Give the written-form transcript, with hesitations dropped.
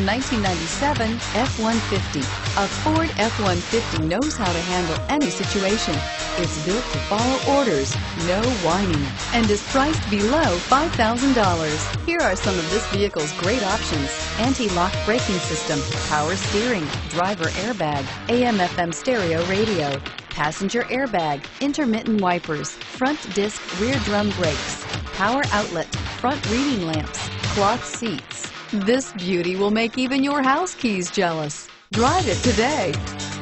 1997 F-150. A Ford F-150 knows how to handle any situation. It's built to follow orders, no whining, and is priced below $5,000. Here are some of this vehicle's great options: anti-lock braking system, power steering, driver airbag, AM/FM stereo radio, passenger airbag, intermittent wipers, front disc rear drum brakes, power outlet, front reading lamps, cloth seats. This beauty will make even your house keys jealous. Drive it today.